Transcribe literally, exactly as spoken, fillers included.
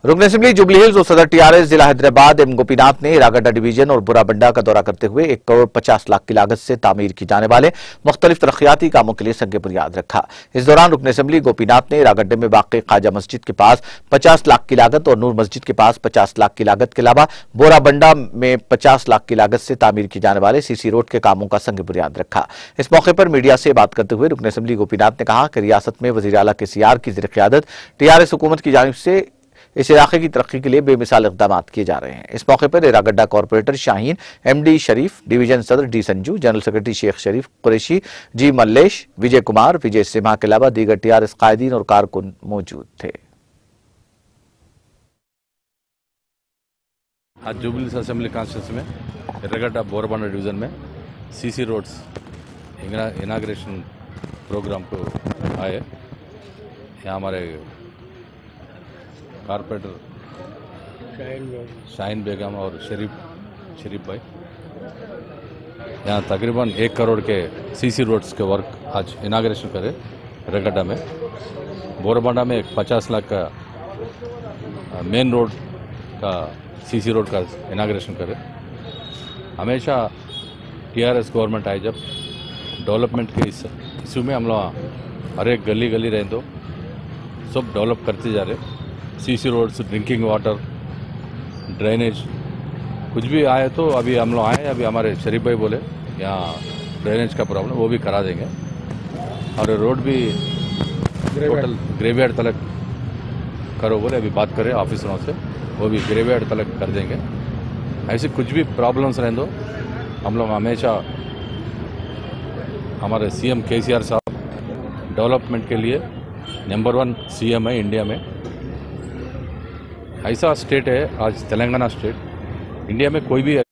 रुकन assembly jubilee hills और सदर टीआरएस जिला हैदराबाद एम गोपीनाथ ने रागड्डा डिवीजन और बुराबंडा का दौरा करते हुए एक करोड़ पचास लाख की लागत से तामीर की जाने वाले मुख्तलिफ तरक्याती कामों के लिए संग बुनियाद रखा। इस दौरान रुकन असेंबली गोपीनाथ ने रागड्डे में वाक़ ख्वाजा मस्जिद के पास पचास लाख की लागत और नूर मस्जिद के पास पचास लाख की लागत के अलावा बोराबंडा में पचास लाख की लागत से तामीर की जाने वाले सीसी रोड के कामों का संग बुनियाद रखा। इस मौके पर मीडिया से बात करते हुए रुकन असेंबली गोपीनाथ ने कहा कि रियासत में वज़ीर आला के सीआर की ज़ेर क़यादत टीआरएस हुकूमत की जानिब से इस इलाके की तरक्की के लिए बेमिसाल इक़दाम किए जा रहे हैं। इस मौके पर Ragadda corporator Shaheen, MD Sharif, division सदर D Sanju, general secretary Sheikh Sharif Qureshi, G Mallesh, Vijay Kumar, Vijay Simha के अलावा दीगर टीआरएस कायदीन और कारकुन मौजूद थे। आज जुबली हिल्स असेंबली कॉन्स्टिट्यूंसी में रागड्डा बोराबंडा डिवीजन में सीसी रोड्स इनाग्रेशन प्रोग्राम को आए। यहाँ हमारे कारपोरेटर शाहीन बेगम और शरीफ शरीफ भाई यहाँ तकरीबन एक करोड़ के सीसी रोड्स के वर्क आज इनाग्रेशन करे। रागड्डा में बोराबंडा में एक पचास लाख का मेन रोड का सीसी रोड का इनाग्रेशन करे। हमेशा टीआरएस गवर्नमेंट आए जब डेवलपमेंट के इस इशू में हम लोग हर एक गली गली रहे तो सब डेवलप करते जा रहे। CC roads, drinking water, drainage कुछ भी आए तो अभी हम लोग आए, अभी हमारे शरीफ भाई बोले यहाँ ड्रेनेज का प्रॉब्लम वो भी करा देंगे और रोड भी टोटल ग्रेवयार्ड तलक करो बोले, अभी बात करें ऑफिसरों से, वो भी ग्रेवयार्ड तलक कर देंगे। ऐसे कुछ भी प्रॉब्लम्स रहें तो हम लोग हमेशा हमारे सीएम केसीआर साहब डेवलपमेंट के लिए नंबर वन सीएम है इंडिया में। ऐसा स्टेट है आज तेलंगाना स्टेट, इंडिया में कोई भी